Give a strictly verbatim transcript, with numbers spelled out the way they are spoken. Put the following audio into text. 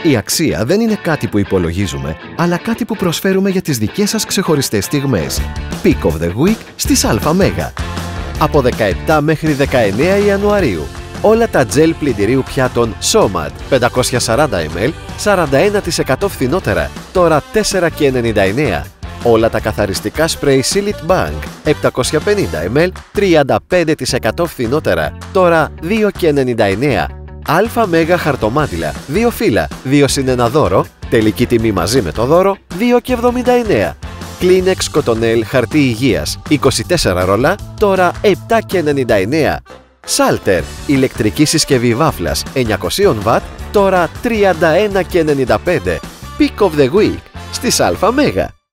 Η αξία δεν είναι κάτι που υπολογίζουμε, αλλά κάτι που προσφέρουμε για τις δικές σας ξεχωριστές στιγμές. Pick of the Week στις Alphamega. Από δεκαεπτά μέχρι δεκαεννέα Ιανουαρίου. Όλα τα τζελ πλυντηρίου πιάτων Somat πεντακόσια σαράντα μιλιλίτρα σαράντα ένα τοις εκατό φθηνότερα, τώρα τέσσερα και ενενήντα εννέα. Όλα τα καθαριστικά σπρέι Silit Bank επτακόσια πενήντα μιλιλίτρα τριάντα πέντε τοις εκατό φθηνότερα, τώρα δύο και ενενήντα εννέα. Alphamega χαρτομάτιλα, δύο φύλλα, δύο συν ένα δώρο, τελική τιμή μαζί με το δώρο, δύο και εβδομήντα εννέα. Kleenex Cottonelle χαρτί υγείας, είκοσι τέσσερα ρολά, τώρα επτά και ενενήντα εννέα. Salter, ηλεκτρική συσκευή βάφλας εννιακόσια βατ, τώρα τριάντα ένα και ενενήντα πέντε. Pick of the Week στις Alphamega.